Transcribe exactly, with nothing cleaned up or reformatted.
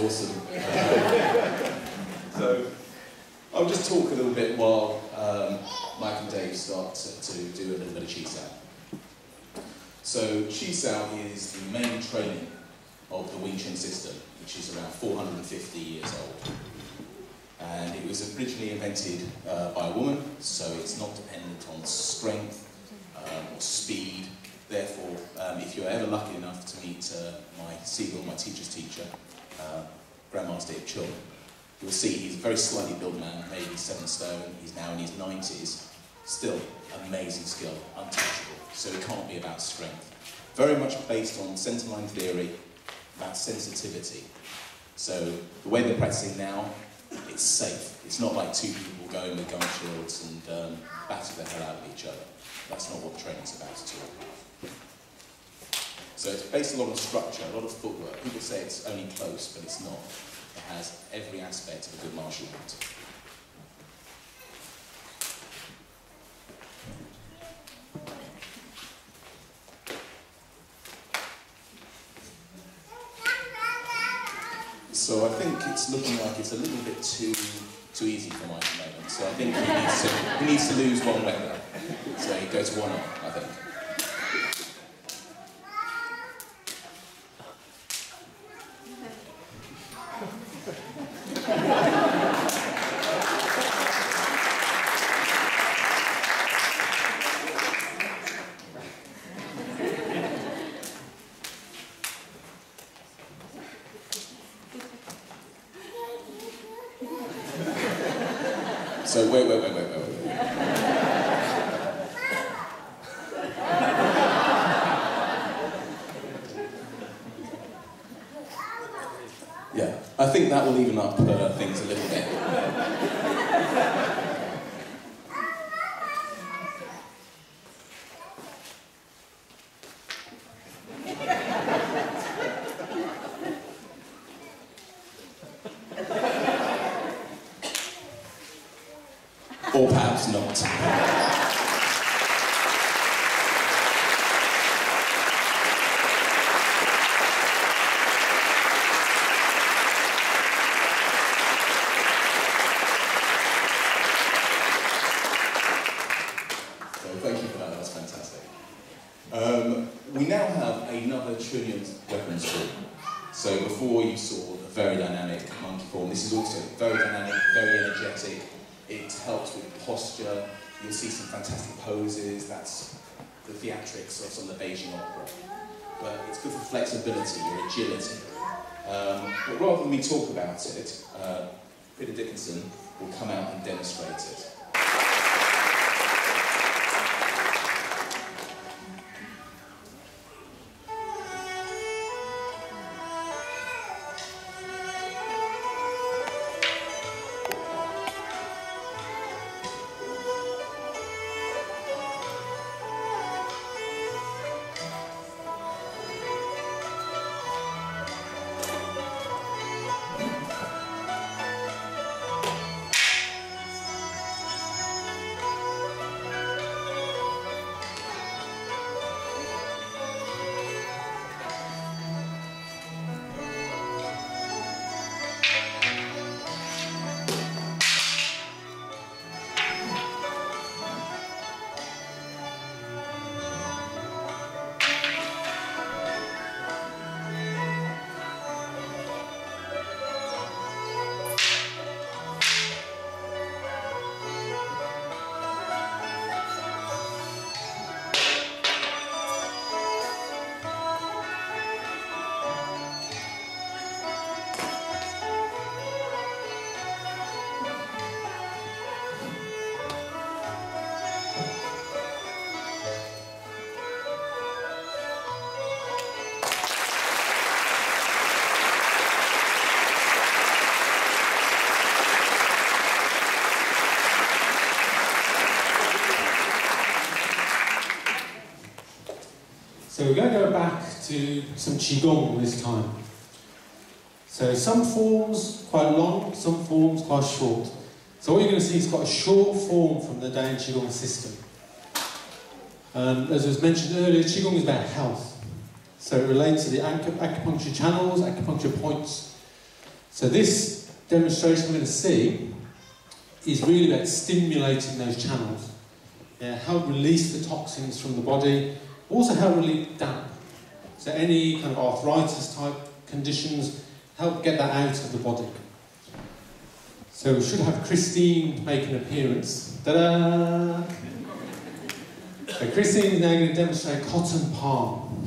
awesome. So I'll just talk a little bit while um, Mike and Dave start to, to do a little bit of Qi Sao. So Qi Sao is the main training of the Wing Chun system, which is around four hundred fifty years old. And it was originally invented uh, by a woman, so it's not dependent on strength um, or speed. Therefore, um, if you're ever lucky enough to meet uh, my Qigong, my teacher's teacher, uh, Grandmaster Ip Chung, you'll see he's a very slightly built man, maybe seven stone, he's now in his nineties, still amazing skill, untouchable, so it can't be about strength. Very much based on centerline theory, about sensitivity. So the way they're practicing now, it's safe. It's not like two people going with gun shields and um, batter the hell out of each other. That's not what the training's about at all. So it's based a lot on structure, a lot of footwork. People say it's only close, but it's not. It has every aspect of a good martial art. So I think it's looking like it's a little bit too too easy for Mike at the moment. So I think he needs to, he needs to lose one weapon. So he goes to one arm, I think. So wait, wait, wait, wait, wait, wait. Yeah, I think that will even up uh, things a little bit. Or perhaps not. So thank you for that, that's fantastic. Um, we now have another Chunyan weapons form. So before you saw the very dynamic monkey form, this is also very dynamic, very energetic. It helps with posture. You'll see some fantastic poses. That's the theatrics of some of the Beijing opera. But it's good for flexibility or agility. Um, but rather than me talk about it, uh, Peter Dickinson will come out and demonstrate it. So we're going to go back to some Qigong this time. So some forms quite long, some forms quite short. So what you're going to see is quite a short form from the Dan Qigong system. Um, as was mentioned earlier, Qigong is about health. So it relates to the acupuncture channels, acupuncture points, So this demonstration we're going to see is really about stimulating those channels. Yeah, help release the toxins from the body, also help relieve damp. So any kind of arthritis type conditions, help get that out of the body. So we should have Christine make an appearance. Ta-da! So Christine is now going to demonstrate cotton palm.